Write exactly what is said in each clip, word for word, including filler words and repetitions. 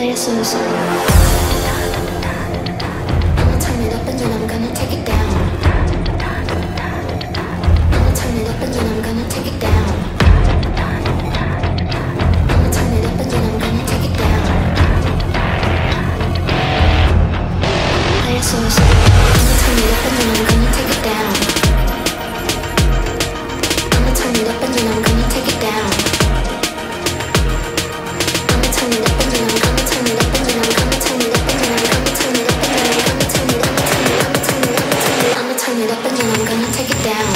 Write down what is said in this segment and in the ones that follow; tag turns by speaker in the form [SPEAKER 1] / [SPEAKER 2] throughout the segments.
[SPEAKER 1] Play it slow, slow. I'ma turn it up and then I'm gonna take it down. I'ma turn it up and then I'm gonna take it down. I'ma turn it up and then I'm gonna take it down. Play it slow, slow. I'ma turn it up and then I'm gonna take it down. I'ma turn it up and then I'm gonna take it down. I'ma turn it up and then I'm gonna turn it up and then I'm gonna turn it up and then I'm gonna turn it up and then I'm gonna turn it up and then I'm gonna turn it up and then I'ma turn it up and then I'm gonna take it down.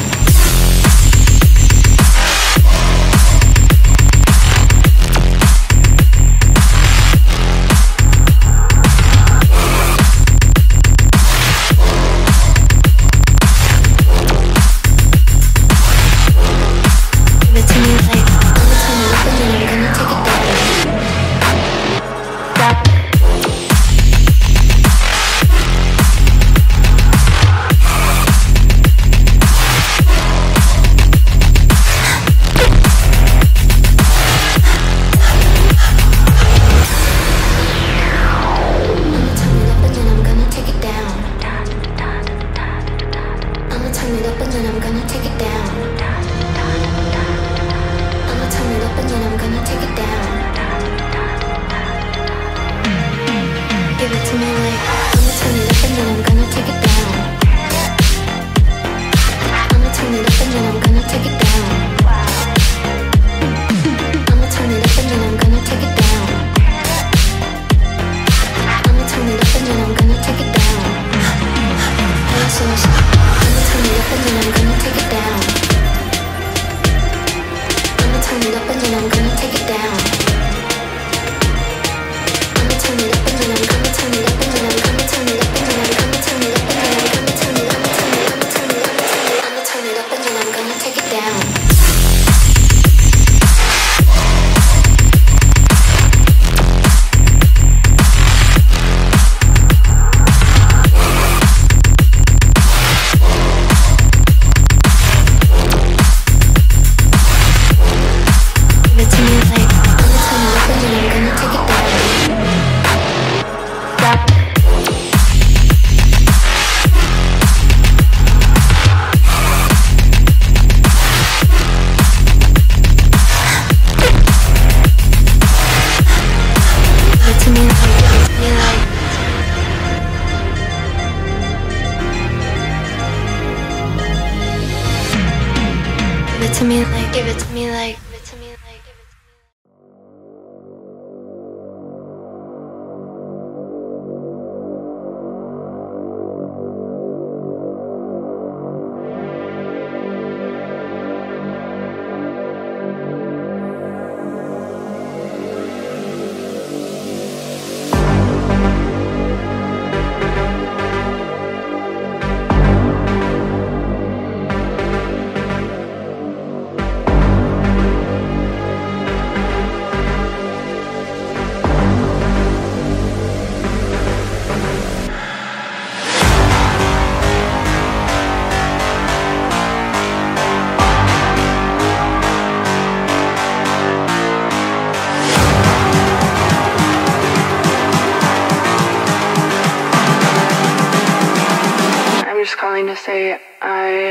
[SPEAKER 2] To say I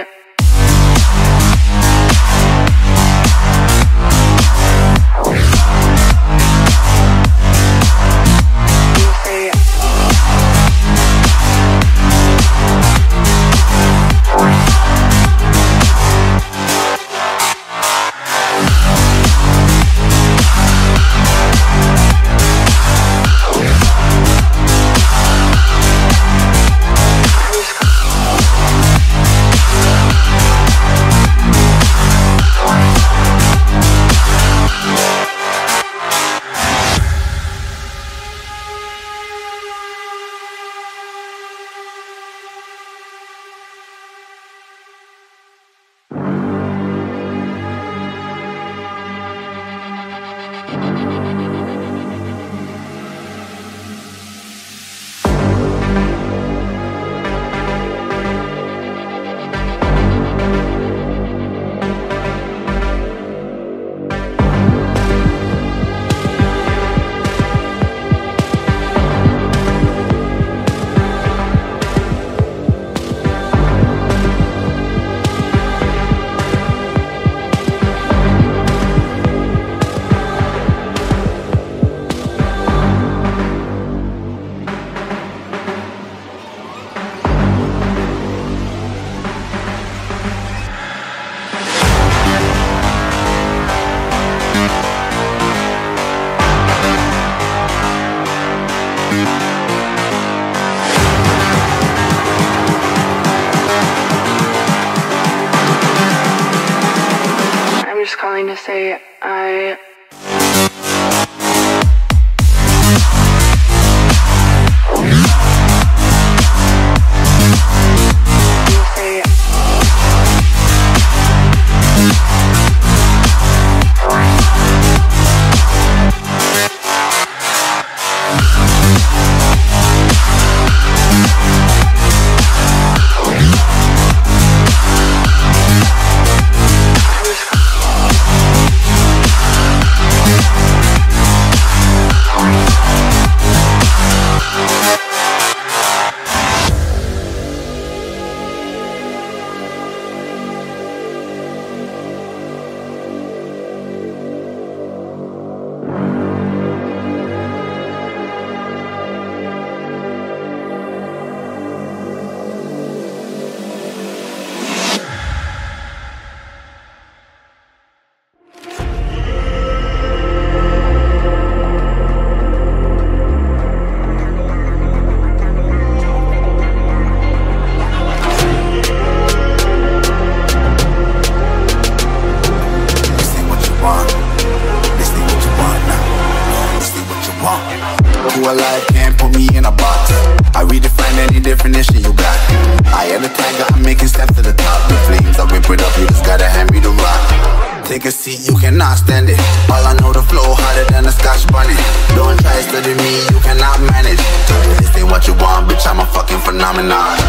[SPEAKER 3] Alive can't put me in a box. I redefine any definition you got. I am the tiger, I'm making steps to the top. The flames, I whip it up, you just gotta hand me the rock. Take a seat, you cannot stand it. All I know, the flow harder than a scotch bunny. Don't try to study me, you cannot manage. This ain't what you want, bitch, I'm a fucking phenomenon.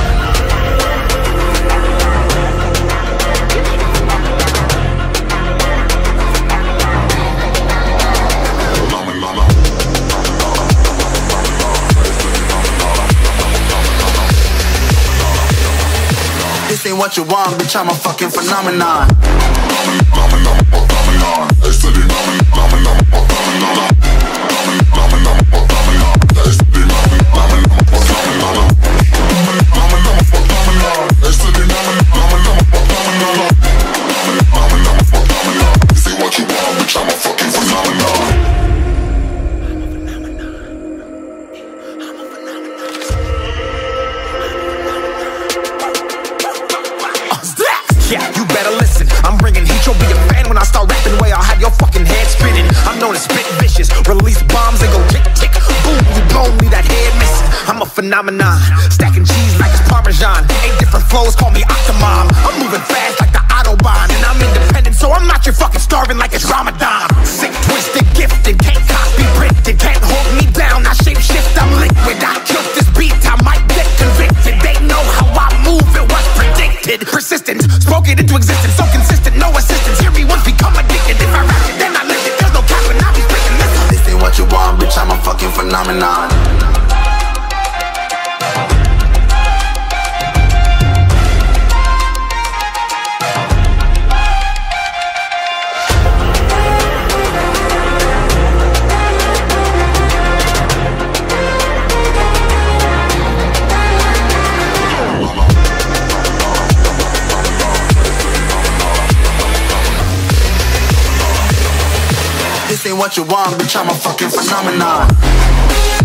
[SPEAKER 3] This ain't what you want, bitch, I'm a fucking phenomenon. Phenomenon, phenomenon, they study phenomenon, phenomenon, phenomenon, phenomenon, they study phenomenon, phenomenon, phenomenon, phenomenon, they study phenomenon, phenomenon, phenomenon, phenomenon. This ain't what you want, bitch, I'm a fucking phenomenon.
[SPEAKER 4] Yeah, you better listen. I'm bringing heat, you'll be a fan when I start rapping. Way I'll have your fucking head spinning. I'm known as spit vicious. Release bombs and go tick tick. Boom, you blown me that head missing. I'm a phenomenon. Stacking cheese like it's Parmesan. Eight different flows, call me Octomom. I'm moving fast like the Autobahn. And I'm independent, so I'm not your fucking starving like it's Ramadan. Sick, twisted, gifted. Can't copy, printed. Can't hold me down. I shape shift, I'm liquid. I killed this beat, I might get convicted. They know how I move, it was predicted. Persistent, spoke it into existence, so consistent, no assistance. Hear me once, become addicted. If I rap it, then I live it. There's no cap when I be speaking. Listen.
[SPEAKER 3] This ain't what you want, bitch, I'm a fucking phenomenon. This ain't what you want, bitch, I'm a fucking phenomenon.